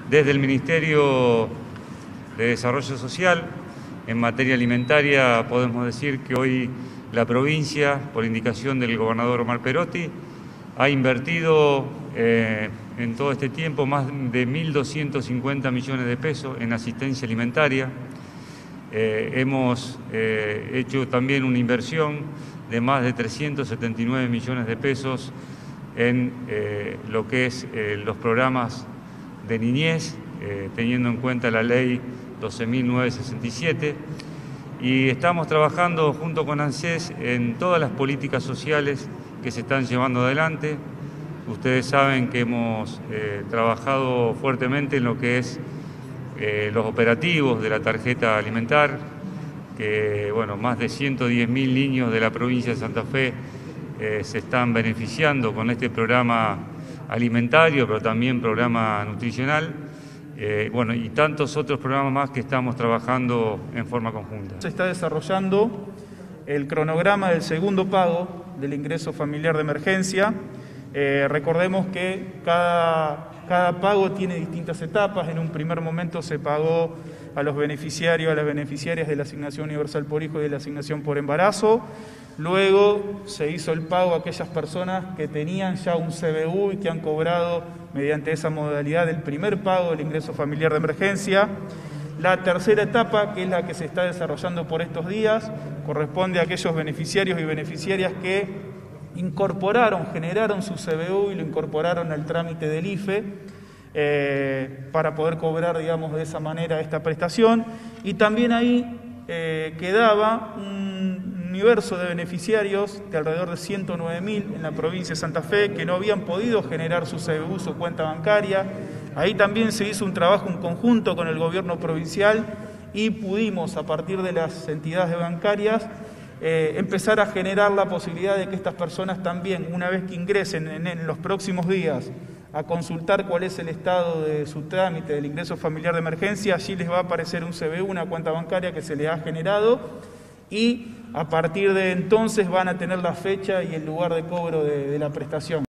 Desde el Ministerio de Desarrollo Social, en materia alimentaria, podemos decir que hoy la provincia, por indicación del gobernador Omar Perotti, ha invertido en todo este tiempo más de 1.250 millones de pesos en asistencia alimentaria. Hemos hecho también una inversión de más de 379 millones de pesos en lo que es los programas de niñez, teniendo en cuenta la ley 12.967, y estamos trabajando junto con ANSES en todas las políticas sociales que se están llevando adelante. Ustedes saben que hemos trabajado fuertemente en lo que es los operativos de la tarjeta alimentar, que más de 110.000 niños de la provincia de Santa Fe se están beneficiando con este programa alimentario, pero también programa nutricional, y tantos otros programas más que estamos trabajando en forma conjunta. Se está desarrollando el cronograma del segundo pago del ingreso familiar de emergencia. Recordemos que cada pago tiene distintas etapas. En un primer momento se pagó a los beneficiarios, a las beneficiarias de la asignación universal por hijo y de la asignación por embarazo. Luego se hizo el pago a aquellas personas que tenían ya un CBU y que han cobrado mediante esa modalidad el primer pago del ingreso familiar de emergencia. La tercera etapa, que es la que se está desarrollando por estos días, corresponde a aquellos beneficiarios y beneficiarias que generaron su CBU y lo incorporaron al trámite del IFE para poder cobrar, de esa manera esta prestación. Y también ahí quedaba un universo de beneficiarios de alrededor de 109.000 en la provincia de Santa Fe que no habían podido generar su CBU, su cuenta bancaria. Ahí también se hizo un trabajo en conjunto con el gobierno provincial y pudimos, a partir de las entidades bancarias, empezar a generar la posibilidad de que estas personas también, una vez que ingresen en los próximos días a consultar cuál es el estado de su trámite del ingreso familiar de emergencia, allí les va a aparecer un CBU, una cuenta bancaria que se les ha generado, y a partir de entonces van a tener la fecha y el lugar de cobro de la prestación.